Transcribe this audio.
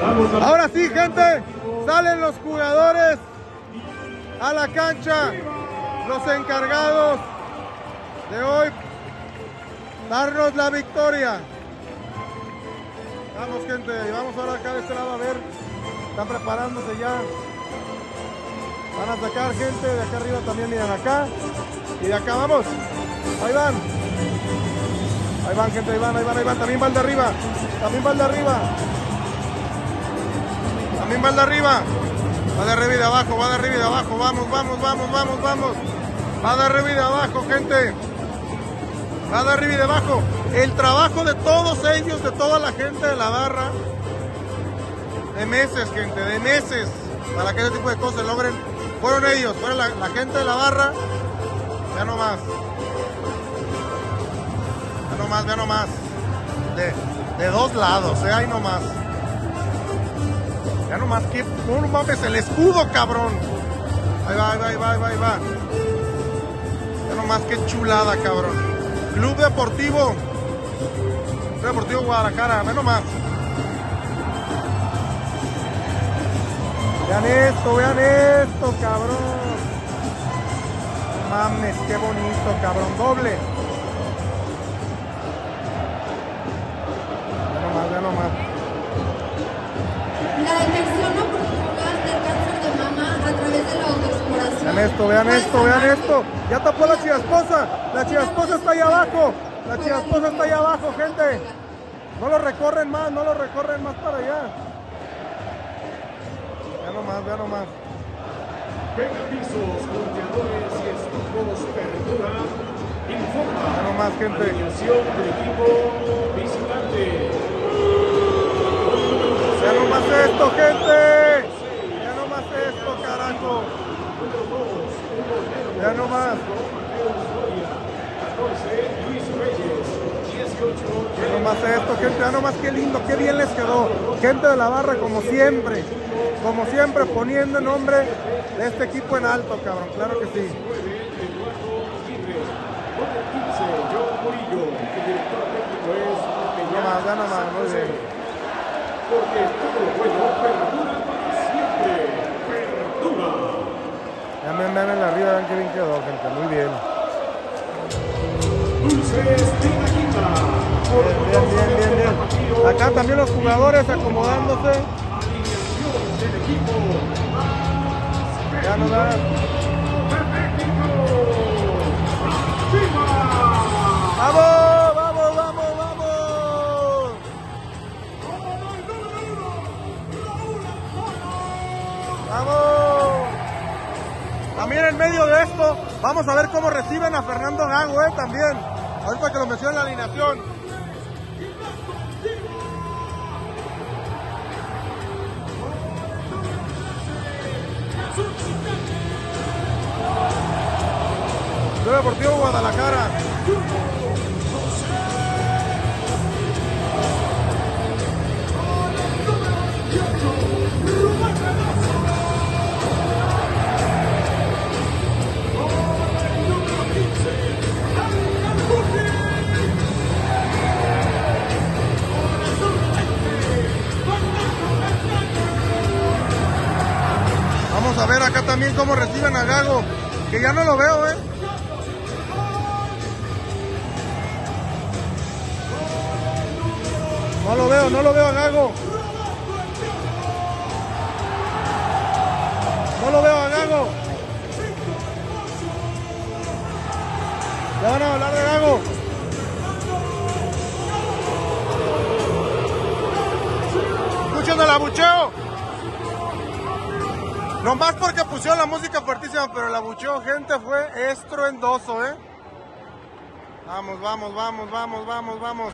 Ahora sí, gente, salen los jugadores a la cancha, los encargados de hoy darnos la victoria. Vamos, gente, y vamos ahora acá de este lado a ver. Están preparándose ya. Van a sacar gente de acá arriba también, miren acá. Y de acá vamos. Ahí van. Ahí van, gente, ahí van. También va el de arriba. También va el de arriba. También va el de arriba. Va de arriba y de abajo, va de arriba y de abajo. Vamos. Va de arriba y de abajo, gente. Va de arriba y de abajo. El trabajo de todos ellos, de toda la gente de la barra. De meses, gente, de meses. Para que ese tipo de cosas se logren. Fueron ellos, fueron la gente de la barra. Ya no más. Ya no más. De dos lados, ahí no más. Ya no más, que no mames, el escudo, cabrón. Ahí va. Ya no más, qué chulada, cabrón. Club Deportivo Guadalajara, ve nomás. Vean esto, cabrón. No mames, qué bonito, cabrón. Doble. Ya no más. La detección oportuna del cáncer de mama a través de la autoexploración. Vean esto. Ya tapó la chiasposa. La chiasposa está ahí abajo. Gente. No lo recorren más para allá. Ya no más. Pisos, volteadores y estufos Verdura informa. Ya no más, gente. Alineación del equipo visitante. Ya no más esto, gente. Ya no más esto, carajo. Ya no más. 14, Luis Reyes. 18, Ya no más esto, gente. Ya no más, qué lindo, qué bien les quedó. Gente de la barra, como siempre, poniendo el nombre de este equipo en alto, cabrón. Claro que sí. Ya no más, muy bien. Porque todo lo bueno perdura para siempre. Perdura. Ya me vean arriba, vean qué bien quedó, gente. Muy bien. Dulces de la Quinta. Bien. Acá también los jugadores acomodándose. Alineación del equipo. Ya no da. ¡Vamos! ¡Vamos! También en medio de esto, vamos a ver cómo reciben a Fernando Gago, también. Ahorita que lo mencioné en la alineación. Club Deportivo Guadalajara. Vamos a ver acá también cómo reciben a Gago, que ya no lo veo, No lo veo a Gago. Ya van a hablar de Gago. Escuchen el abucheo. Nomás porque pusieron la música fuertísima, pero el abucheo, gente, fue estruendoso, Vamos.